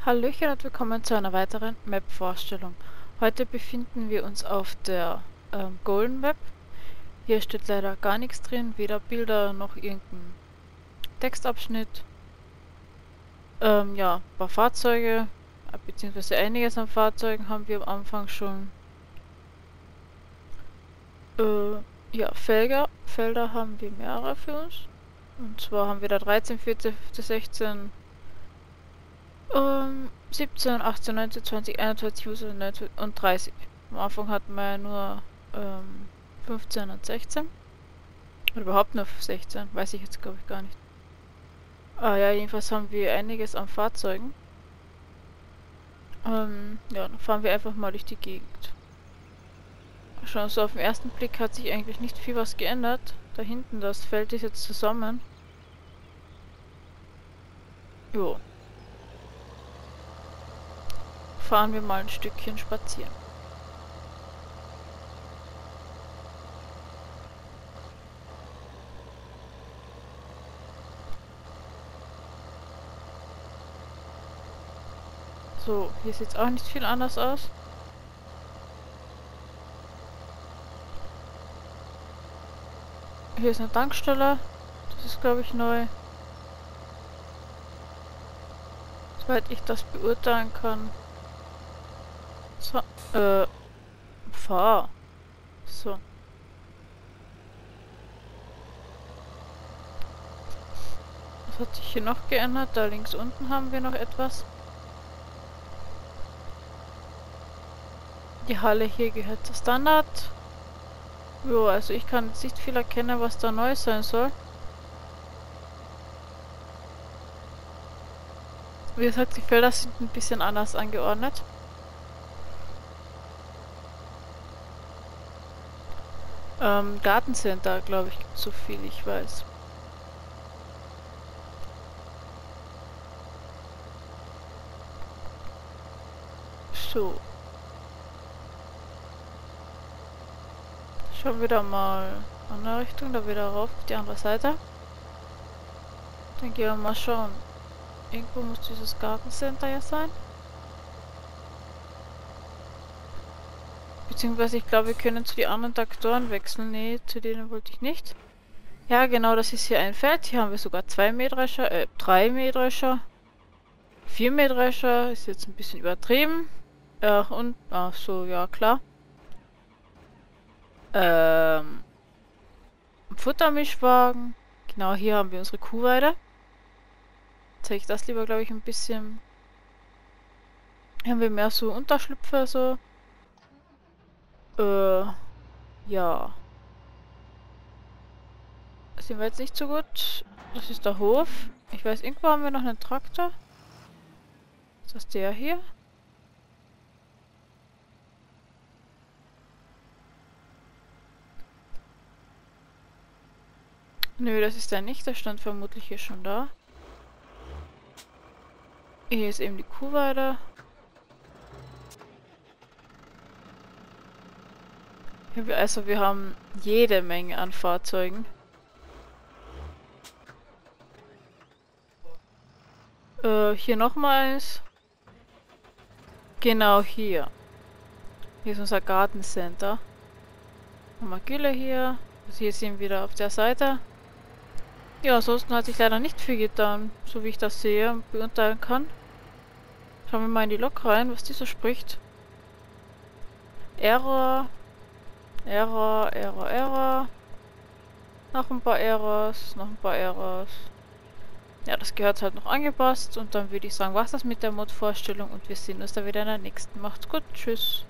Hallöchen und willkommen zu einer weiteren Map-Vorstellung. Heute befinden wir uns auf der Golden Map. Hier steht leider gar nichts drin, weder Bilder noch irgendein Textabschnitt. Ja, ein paar Fahrzeuge, beziehungsweise einiges an Fahrzeugen haben wir am Anfang schon. Ja, Felder haben wir mehrere für uns. Und zwar haben wir da 13, 14, 15, 16... 17, 18, 19, 20, 21, 19 und 30. Am Anfang hatten wir ja nur 15 und 16. Oder überhaupt nur 16, weiß ich jetzt glaube ich gar nicht. Ah ja, jedenfalls haben wir einiges an Fahrzeugen. Ja, dann fahren wir einfach mal durch die Gegend. Schon so auf den ersten Blick hat sich eigentlich nicht viel was geändert. Da hinten, das Feld ist jetzt zusammen. Jo. Fahren wir mal ein Stückchen spazieren. So, hier sieht es auch nicht viel anders aus. Hier ist eine Tankstelle. Das ist glaube ich neu. Soweit ich das beurteilen kann. So, fahr. So. Was hat sich hier noch geändert? Da links unten haben wir noch etwas. Die Halle hier gehört zur Standard. Jo, also ich kann jetzt nicht viel erkennen, was da neu sein soll. Wie gesagt, die Felder sind ein bisschen anders angeordnet. Gartencenter, glaube ich, gibt so viel ich weiß. So. Schauen wir da mal in andere Richtung, da wieder rauf auf die andere Seite. Dann gehen wir mal schauen. Irgendwo muss dieses Gartencenter ja sein. Beziehungsweise ich glaube, wir können zu den anderen Traktoren wechseln. Nee, zu denen wollte ich nicht. Ja, genau, das ist hier ein Feld. Hier haben wir sogar 2 Mähdrescher, 3 Mähdrescher. 4 Mähdrescher, ist jetzt ein bisschen übertrieben. Und, ach so, ja klar. Futtermischwagen. Genau, hier haben wir unsere Kuhweide. Zeige ich das lieber, glaube ich, ein bisschen. Hier haben wir mehr so Unterschlüpfer, so. Ja. Das sehen wir jetzt nicht so gut. Das ist der Hof. Ich weiß, irgendwo haben wir noch einen Traktor. Ist das der hier? Nö, das ist der nicht. Der stand vermutlich hier schon da. Hier ist eben die Kuhweide. Also wir haben jede Menge an Fahrzeugen. Hier nochmal eins. Genau hier. Hier ist unser Gartencenter. Nochmal Gülle hier. Also hier sind wir wieder auf der Seite. Ja, ansonsten hat sich leider nicht viel getan, so wie ich das sehe und beurteilen kann. Schauen wir mal in die Lok rein, was die so spricht. Error. Error, Error, Error. Noch ein paar Errors, noch ein paar Errors. Ja, das gehört halt noch angepasst und dann würde ich sagen, war's das mit der Mod-Vorstellung und wir sehen uns da wieder in der nächsten. Macht's gut, tschüss.